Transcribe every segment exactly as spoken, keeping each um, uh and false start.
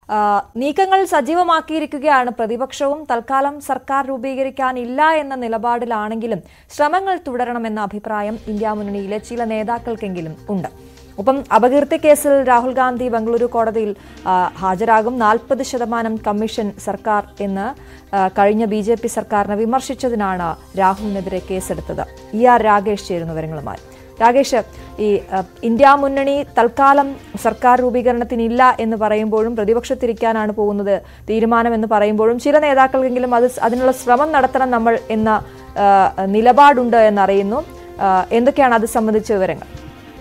നീക്കങ്ങൾ സജീവമാക്കിയിരിക്കുകയാണ്. പ്രതിപക്ഷവും തൽക്കാലം സർക്കാർ രൂപീകരിക്കാനില്ല എന്ന നിലപാടിലാണെങ്കിലും ശ്രമങ്ങൾ തുടരണമെന്ന അഭിപ്രായം ഇന്ത്യ മുന്നണിയിലെ ചില നേതാക്കൾക്കെങ്കിലും ഉണ്ട്. ഒപ്പം അപകീർത്തി കേസിൽ രാഹുൽ ഗാന്ധി ബംഗളൂരു കോടതിയിൽ ഹാജരാകും. നാൽപ്പത് ശതമാനം കമ്മീഷൻ സർക്കാർ എന്ന് കഴിഞ്ഞ ബി ജെ പി സർക്കാരിനെ വിമർശിച്ചതിനാണ് രാഹുലിനെതിരെ കേസെടുത്തത്. ഇ ആർ രാകേഷ് ചേരുന്നു വിവരങ്ങളുമായി. രാകേഷ്, ഈ ഇന്ത്യ മുന്നണി തൽക്കാലം സർക്കാർ രൂപീകരണത്തിനില്ല എന്ന് പറയുമ്പോഴും പ്രതിപക്ഷത്തിരിക്കാനാണ് പോകുന്നത് തീരുമാനം എന്ന് പറയുമ്പോഴും ചില നേതാക്കൾക്കെങ്കിലും അത് അതിനുള്ള ശ്രമം നടത്തണം നമ്മൾ എന്ന നിലപാടുണ്ട് എന്നറിയുന്നു. എന്തൊക്കെയാണ് അത് സംബന്ധിച്ച വിവരങ്ങൾ?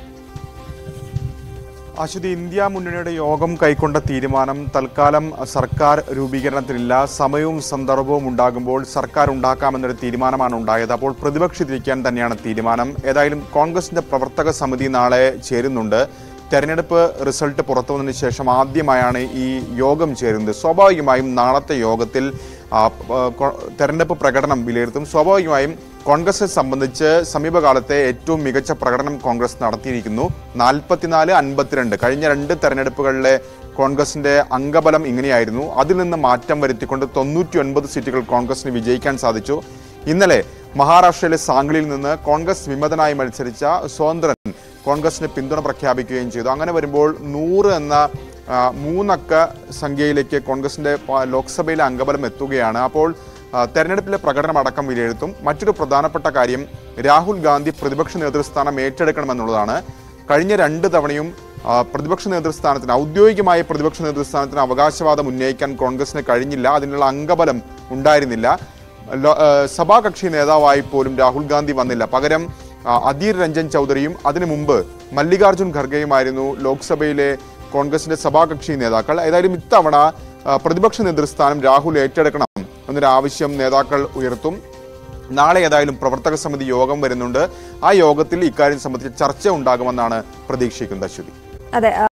അശ്വതി, ഇന്ത്യ മുന്നണിയുടെ യോഗം കൈക്കൊണ്ട തീരുമാനം തൽക്കാലം സർക്കാർ രൂപീകരണത്തിനില്ല, സമയവും സന്ദർഭവും ഉണ്ടാകുമ്പോൾ സർക്കാർ ഉണ്ടാക്കാമെന്നൊരു തീരുമാനമാണ് ഉണ്ടായത്. അപ്പോൾ പ്രതിപക്ഷത്തിരിക്കാൻ തന്നെയാണ് തീരുമാനം. ഏതായാലും കോൺഗ്രസിന്റെ പ്രവർത്തക സമിതി നാളെ ചേരുന്നുണ്ട്. തെരഞ്ഞെടുപ്പ് റിസൾട്ട് പുറത്തു വന്നതിന് ശേഷം ആദ്യമായാണ് ഈ യോഗം ചേരുന്നത്. സ്വാഭാവികമായും നാളത്തെ യോഗത്തിൽ തെരഞ്ഞെടുപ്പ് പ്രകടനം വിലയിരുത്തും. സ്വാഭാവികമായും കോൺഗ്രസിനെ സംബന്ധിച്ച് സമീപകാലത്തെ ഏറ്റവും മികച്ച പ്രകടനം കോൺഗ്രസ് നടത്തിയിരിക്കുന്നു. നാൽപ്പത്തിനാല് അൻപത്തിരണ്ട് കഴിഞ്ഞ രണ്ട് തെരഞ്ഞെടുപ്പുകളിലെ കോൺഗ്രസിന്റെ അംഗബലം ഇങ്ങനെയായിരുന്നു. അതിൽ നിന്ന് മാറ്റം വരുത്തിക്കൊണ്ട് തൊണ്ണൂറ്റി ഒൻപത് സീറ്റുകൾ കോൺഗ്രസിന് വിജയിക്കാൻ സാധിച്ചു. ഇന്നലെ മഹാരാഷ്ട്രയിലെ സാംഗ്ലിയിൽ നിന്ന് കോൺഗ്രസ് വിമതനായി മത്സരിച്ച സ്വതന്ത്രൻ കോൺഗ്രസിന് പിന്തുണ പ്രഖ്യാപിക്കുകയും ചെയ്തു. അങ്ങനെ വരുമ്പോൾ നൂറ് എന്ന മൂന്നക്ക സംഖ്യയിലേക്ക് കോൺഗ്രസിന്റെ ലോക്സഭയിലെ അംഗബലം എത്തുകയാണ്. അപ്പോൾ തെരഞ്ഞെടുപ്പിലെ പ്രകടനം അടക്കം വിലയിരുത്തും. മറ്റൊരു പ്രധാനപ്പെട്ട കാര്യം രാഹുൽ ഗാന്ധി പ്രതിപക്ഷ നേതൃസ്ഥാനം ഏറ്റെടുക്കണമെന്നുള്ളതാണ്. കഴിഞ്ഞ രണ്ട് തവണയും പ്രതിപക്ഷ നേതൃസ്ഥാനത്തിന് ഔദ്യോഗികമായ പ്രതിപക്ഷ നേതൃസ്ഥാനത്തിന് അവകാശവാദം ഉന്നയിക്കാൻ കോൺഗ്രസിന് കഴിഞ്ഞില്ല. അതിനുള്ള അംഗബലം ഉണ്ടായിരുന്നില്ല. സഭാകക്ഷി നേതാവായി പോലും രാഹുൽ ഗാന്ധി വന്നില്ല. പകരം അധീർ രഞ്ജൻ ചൗധരിയും അതിനു മുമ്പ് മല്ലികാർജുൻ ഖർഗെയുമായിരുന്നു ലോക്സഭയിലെ കോൺഗ്രസിന്റെ സഭാകക്ഷി നേതാക്കൾ. ഏതായാലും ഇത്തവണ പ്രതിപക്ഷ നേതൃസ്ഥാനം രാഹുൽ ഏറ്റെടുക്കണം എന്നൊരു ആവശ്യം നേതാക്കൾ ഉയർത്തും. നാളെ ഏതായാലും പ്രവർത്തക സമിതി യോഗം വരുന്നുണ്ട്. ആ യോഗത്തിൽ ഇക്കാര്യം സംബന്ധിച്ച് ചർച്ച ഉണ്ടാകുമെന്നാണ് പ്രതീക്ഷിക്കുന്നത്. അശ്വതി. അതെ.